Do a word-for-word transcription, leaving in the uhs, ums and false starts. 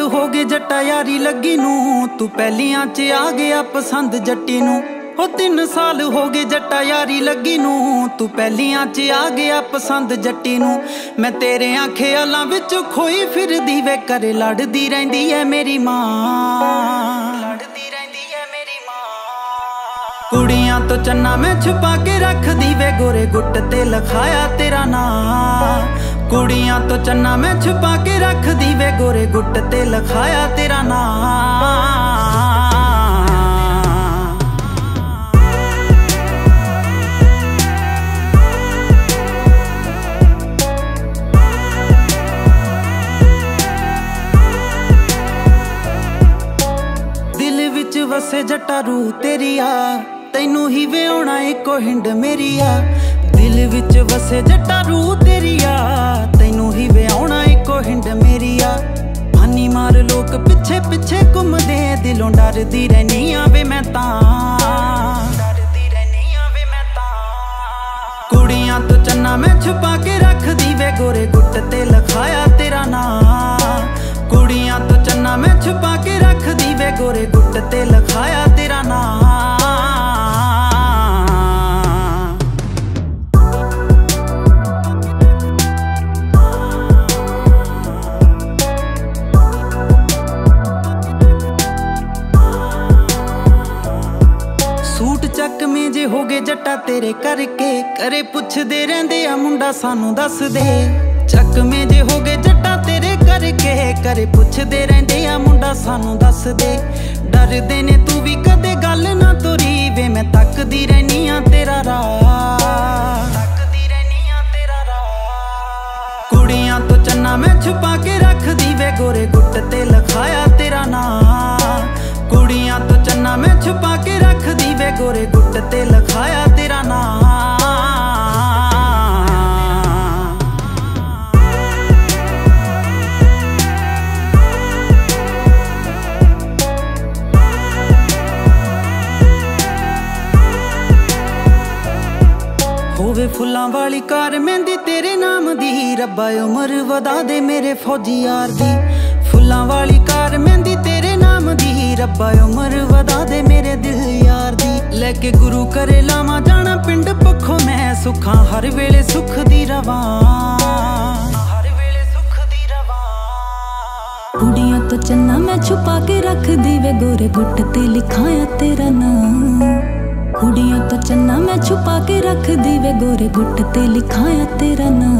हो गए जट्टा यारी लगी नू, तू पहलियां च आ गया पसंद जट्टी नू। हो तीन साल हो गए जट्टा यारी लगी नू, तू पहलियां च आ गया पसंद जट्टी नू। मैं तेरे ख्यालां विच खोई फिरदी वे, करे लड़दी रहिंदी है मेरी मां, लड़दी रहिंदी है मेरी मां। कुड़ियां तो चन्ना मैं छुपा के रखदी वे, गोरे गुट ते लिखाया तेरा नाम। कुड़ियां तो चन्ना मैं छुपा के रखदी वे, गोरे गुट ते लिखाया तेरा नाम। वसे जट्टा रू तेरी आ, तैनू ही व्याहुणा इको हिंड मेरी आ। दिल विच वसे जट्टा रू तेरी आ, तैनू ही व्याहुणा इको हिंड मेरी आ। हानी मार लोग पिछे पिछे घूमदे, दिलों डरदी रहनी आ वे मैं तां, डरदी रहनी आ वे मैं तां। कुड़ियां तो चन्ना मैं छुपा के रखदी वे, गोरे गुट ते लिखाया तेरा नाम। कुड़ियां तो चन्ना मैं छुपा के रखदी वे, गोरे गुट ते लिखाया तेरा नाम। सूट चक में जे हो गए जट्टा तेरे करके, करे पुछदे रहंदे आ मुंडा सानू दस दे। चक में जे हो गए जट्टा तेरे करके, करे पुछदे रहंदे आ मुंडा सानू दस दे। डरदे ने तू भी कदे गल ना तोरी वे, मैं तकदी रहनी आ तेरा राह, तकदी रहनी आ तेरा राह। कुड़ियां तो चन्ना मैं छुपा के रखदी वे, गोरे गुट ते लिखाया तेरा नाम। कुड़ियां तो चन्ना मैं छुपा के रखदी वे, गोरे गुट ते लिखाया तेरा नाम। होवे फुल्लां वाली कार मेहंदी तेरे नाम दी, रब्बा उमर वधा दे मेरे फौजी यार दी। फुल्लां वाली कार मेहंदी तेरे नाम दी, रब्बा उमर वधा दे मेरे दिल यार दी। लेके गुरु करे लावा जाना पिंड पखों, मैं सुखां हर वेले सुख दी रवां, हर वेले सुख दी रवां। कुड़ियां तो चन्ना मैं छुपा के रखदी वे, गोरे गुट ते लिखाया तेरा नाम। कुड़ियां तो चन्ना मैं छुपा के रखदी वे, गोरे गुट ते लिखाया तेरा नाम।